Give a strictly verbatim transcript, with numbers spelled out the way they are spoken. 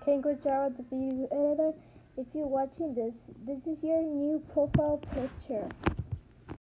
Hey, good job at the video editor. If you're watching this, this is your new profile picture.